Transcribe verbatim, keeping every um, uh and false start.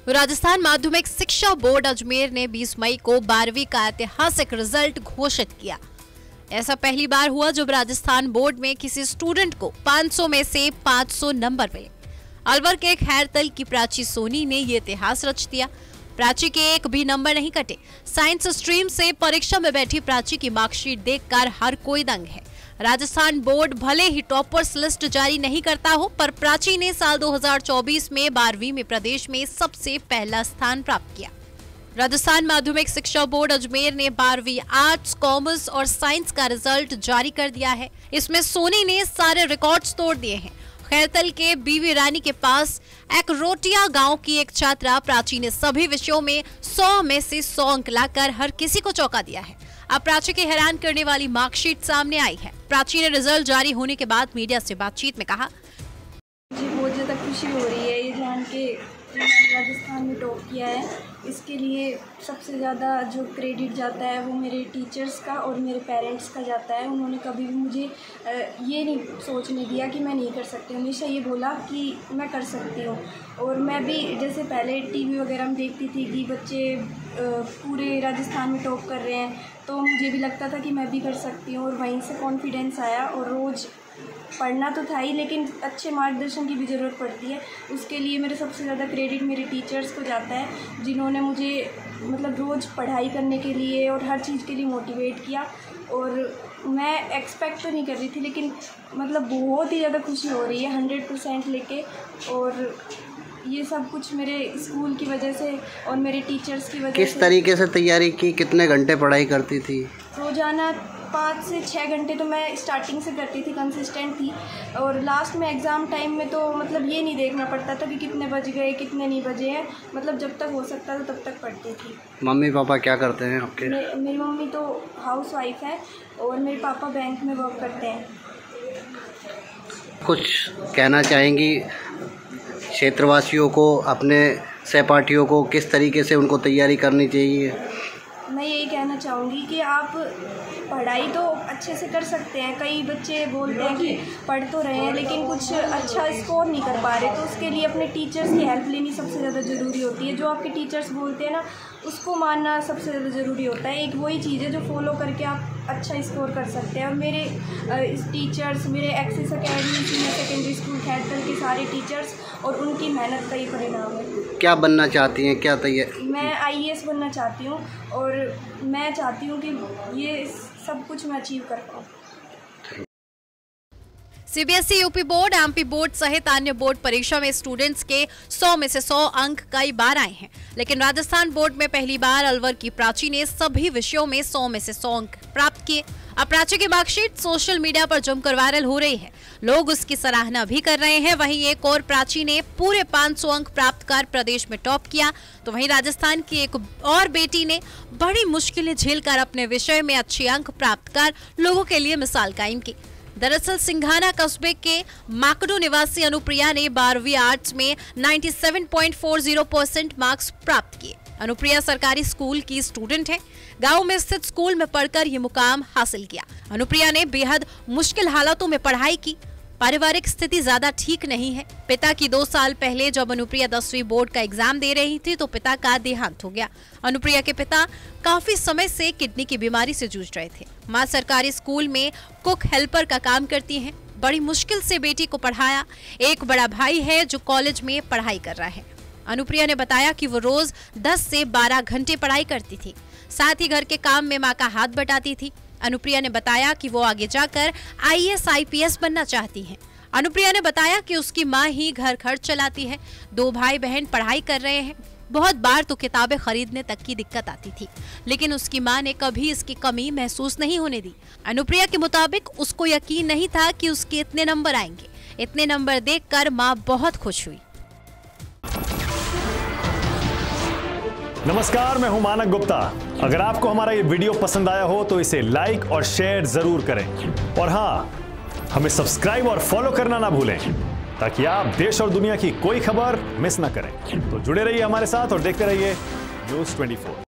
राजस्थान माध्यमिक शिक्षा बोर्ड अजमेर ने बीस मई को बारहवीं का ऐतिहासिक रिजल्ट घोषित किया। ऐसा पहली बार हुआ जब राजस्थान बोर्ड में किसी स्टूडेंट को पाँच सौ में से पाँच सौ नंबर मिले। अलवर के खैरतल की प्राची सोनी ने ये इतिहास रच दिया। प्राची के एक भी नंबर नहीं कटे। साइंस स्ट्रीम से परीक्षा में बैठी प्राची की मार्कशीट देखकर हर कोई दंग है। राजस्थान बोर्ड भले ही टॉपर्स लिस्ट जारी नहीं करता हो, पर प्राची ने साल दो हज़ार चौबीस में बारहवीं में प्रदेश में सबसे पहला स्थान प्राप्त किया। राजस्थान माध्यमिक शिक्षा बोर्ड अजमेर ने बारहवीं आर्ट्स, कॉमर्स और साइंस का रिजल्ट जारी कर दिया है। इसमें सोनी ने सारे रिकॉर्ड्स तोड़ दिए हैं। खैरतल के बीवी रानी के पास एकरोटिया गांव की एक छात्रा प्राची ने सभी विषयों में सौ में से सौ अंक लाकर हर किसी को चौंका दिया है। अब प्राची की हैरान करने वाली मार्कशीट सामने आई है। प्राची ने रिजल्ट जारी होने के बाद मीडिया से बातचीत में कहा, मुझे बहुत ज़्यादा खुशी हो रही है ये जान के मैंने राजस्थान में टॉप किया है। इसके लिए सबसे ज़्यादा जो क्रेडिट जाता है वो मेरे टीचर्स का और मेरे पेरेंट्स का जाता है। उन्होंने कभी भी मुझे ये नहीं सोचने दिया कि मैं नहीं कर सकती, हमेशा ये बोला कि मैं कर सकती हूँ। और मैं भी जैसे पहले टीवी वगैरह में देखती थी कि बच्चे पूरे राजस्थान में टॉप कर रहे हैं, तो मुझे भी लगता था कि मैं भी कर सकती हूँ। और वहीं से कॉन्फिडेंस आया। और रोज़ पढ़ना तो था ही, लेकिन अच्छे मार्गदर्शन की भी ज़रूरत पड़ती है। उसके लिए मेरे सबसे ज़्यादा क्रेडिट मेरे टीचर्स को जाता है, जिन्होंने मुझे मतलब रोज़ पढ़ाई करने के लिए और हर चीज़ के लिए मोटिवेट किया। और मैं एक्सपेक्ट तो नहीं कर रही थी, लेकिन मतलब बहुत ही ज़्यादा खुशी हो रही है हंड्रेड परसेंट लेके। और ये सब कुछ मेरे स्कूल की वजह से और मेरे टीचर्स की वजह से। किस तरीके से तैयारी की, कितने घंटे पढ़ाई करती थी? रोज़ाना पाँच से छः घंटे तो मैं स्टार्टिंग से करती थी, कंसिस्टेंट थी। और लास्ट में एग्ज़ाम टाइम में तो मतलब ये नहीं देखना पड़ता था कि कितने बज गए कितने नहीं बजे हैं, मतलब जब तक हो सकता था तब तक पढ़ती थी। मम्मी पापा क्या करते हैं आपके? मे, मेरी मम्मी तो हाउस वाइफ है और मेरे पापा बैंक में वर्क करते हैं। कुछ कहना चाहेंगी क्षेत्रवासियों को, अपने सहपाठियों को, किस तरीके से उनको तैयारी करनी चाहिए? मैं यही कहना चाहूँगी कि आप पढ़ाई तो अच्छे से कर सकते हैं। कई बच्चे बोलते हैं कि पढ़ तो रहे हैं लेकिन कुछ अच्छा स्कोर नहीं कर पा रहे, तो उसके लिए अपने टीचर्स की हेल्प लेनी सबसे ज़्यादा ज़रूरी होती है। जो आपके टीचर्स बोलते हैं ना, उसको मानना सबसे ज़्यादा ज़रूरी होता है। एक वही चीज़ है जो फॉलो करके आप अच्छा स्कोर कर सकते हैं। और मेरे इस टीचर्स, मेरे access academy senior secondary school Khairthal के सारे टीचर्स और उनकी मेहनत का ही परिणाम है। क्या बनना चाहती हैं, क्या तैयारी? मैं आई ए एस बनना चाहती हूँ और मैं चाहती हूँ कि ये सब कुछ मैं अचीव कर पाऊँ। C B S E, UP board, M P board सहित अन्य बोर्ड परीक्षा में स्टूडेंट्स के सौ में से सौ अंक कई बार आए हैं, लेकिन राजस्थान बोर्ड में पहली बार अलवर की प्राची ने सभी विषयों में सौ में से सौ अंक प्राप्त किए। अब प्राची की मार्कशीट सोशल मीडिया पर जमकर वायरल हो रही है। लोग उसकी सराहना भी कर रहे हैं। वहीं एक और प्राची ने पूरे पाँच सौ अंक प्राप्त कर प्रदेश में टॉप किया, तो वहीं राजस्थान की एक और बेटी ने बड़ी मुश्किलें झेलकर अपने विषय में अच्छे अंक प्राप्त कर लोगों के लिए मिसाल कायम की। दरअसल सिंघाना कस्बे के माकड़ू निवासी अनुप्रिया ने बारहवीं आर्ट्स में सत्तानवे पॉइंट चार परसेंट मार्क्स प्राप्त किए। अनुप्रिया सरकारी स्कूल की स्टूडेंट है। गांव में स्थित स्कूल में पढ़कर ये मुकाम हासिल किया। अनुप्रिया ने बेहद मुश्किल हालातों में पढ़ाई की। पारिवारिक स्थिति ज्यादा ठीक नहीं है। पिता की दो साल पहले जब अनुप्रिया दसवीं बोर्ड का एग्जाम दे रही थी तो पिता का देहांत हो गया। अनुप्रिया के पिता काफी समय से किडनी की बीमारी से जूझ रहे थे। मां सरकारी स्कूल में कुक हेल्पर का काम करती हैं। बड़ी मुश्किल से बेटी को पढ़ाया। एक बड़ा भाई है जो कॉलेज में पढ़ाई कर रहा है। अनुप्रिया ने बताया कि वो रोज दस से बारह घंटे पढ़ाई करती थी, साथ ही घर के काम में मां का हाथ बटाती थी। अनुप्रिया ने बताया कि वो आगे जाकर I A S I P S बनना चाहती हैं। अनुप्रिया ने बताया कि उसकी मां ही घर खर्च चलाती है। दो भाई बहन पढ़ाई कर रहे हैं। बहुत बार तो किताबें खरीदने तक की दिक्कत आती थी, लेकिन उसकी मां ने कभी इसकी कमी महसूस नहीं होने दी। अनुप्रिया के मुताबिक उसको यकीन नहीं था कि उसके इतने नंबर आएंगे। इतने नंबर देखकर मां बहुत खुश हुई। नमस्कार, मैं हूं मानक गुप्ता। अगर आपको हमारा ये वीडियो पसंद आया हो तो इसे लाइक और शेयर जरूर करें, और हाँ, हमें सब्सक्राइब और फॉलो करना ना भूलें ताकि आप देश और दुनिया की कोई खबर मिस ना करें। तो जुड़े रहिए हमारे साथ और देखते रहिए न्यूज़ चौबीस।